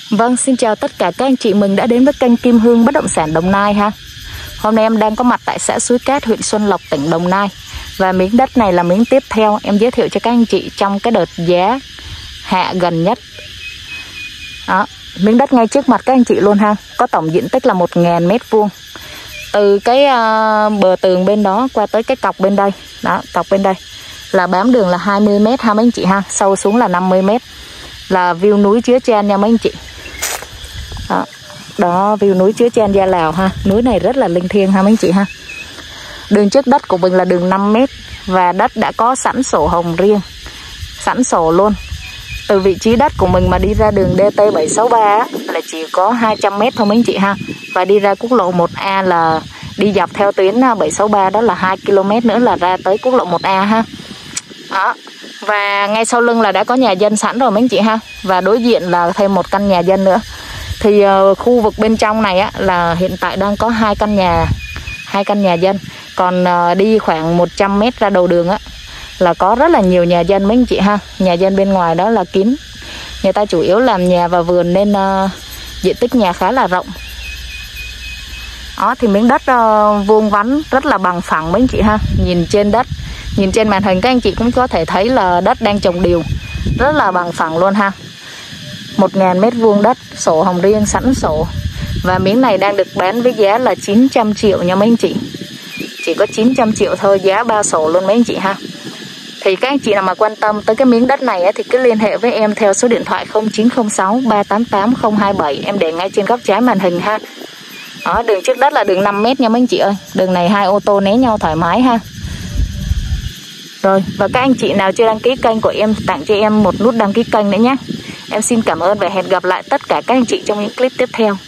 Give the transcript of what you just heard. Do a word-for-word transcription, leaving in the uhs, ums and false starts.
Vâng, xin chào tất cả các anh chị mình đã đến với kênh Kim Hương Bất Động Sản Đồng Nai ha. Hôm nay em đang có mặt tại xã Suối Cát, huyện Xuân Lộc, tỉnh Đồng Nai. Và miếng đất này là miếng tiếp theo em giới thiệu cho các anh chị trong cái đợt giá hạ gần nhất. Đó, miếng đất ngay trước mặt các anh chị luôn ha. Có tổng diện tích là một nghìn mét vuông. Từ cái uh, bờ tường bên đó qua tới cái cọc bên đây. Đó, cọc bên đây là bám đường là hai mươi mét ha mấy anh chị ha. Sâu xuống là năm mươi mét. Là view núi Chứa Chan nha mấy anh chị. Đó, đó view núi Chứa Chan Gia Lào ha. Núi này rất là linh thiêng ha mấy anh chị ha. Đường trước đất của mình là đường năm mét. Và đất đã có sẵn sổ hồng riêng. Sẵn sổ luôn. Từ vị trí đất của mình mà đi ra đường D T bảy sáu ba á, là chỉ có hai trăm mét thôi mấy anh chị ha. Và đi ra quốc lộ một A là đi dọc theo tuyến bảy sáu ba, đó là hai ki lô mét nữa là ra tới quốc lộ một A ha. Đó. Và ngay sau lưng là đã có nhà dân sẵn rồi mấy anh chị ha. Và đối diện là thêm một căn nhà dân nữa. Thì uh, khu vực bên trong này á, là hiện tại đang có hai căn nhà hai căn nhà dân. Còn uh, đi khoảng một trăm mét ra đầu đường á, là có rất là nhiều nhà dân mấy anh chị ha. Nhà dân bên ngoài đó là kín. Người ta chủ yếu làm nhà và vườn nên uh, diện tích nhà khá là rộng. Đó thì miếng đất uh, vuông vắn rất là bằng phẳng mấy anh chị ha. Nhìn trên đất, nhìn trên màn hình các anh chị cũng có thể thấy là đất đang trồng điều. Rất là bằng phẳng luôn ha. Một nghìn mét vuông đất, sổ hồng riêng sẵn sổ. Và miếng này đang được bán với giá là chín trăm triệu nha mấy anh chị. Chỉ có chín trăm triệu thôi, giá ba sổ luôn mấy anh chị ha. Thì các anh chị nào mà quan tâm tới cái miếng đất này ấy, thì cứ liên hệ với em theo số điện thoại không chín không sáu ba tám tám không hai bảy. Em để ngay trên góc trái màn hình ha. Đó, đường trước đất là đường năm mét nha mấy anh chị ơi. Đường này hai ô tô né nhau thoải mái ha. Rồi, và các anh chị nào chưa đăng ký kênh của em, tặng cho em một nút đăng ký kênh nữa nhé. Em xin cảm ơn và hẹn gặp lại tất cả các anh chị trong những clip tiếp theo.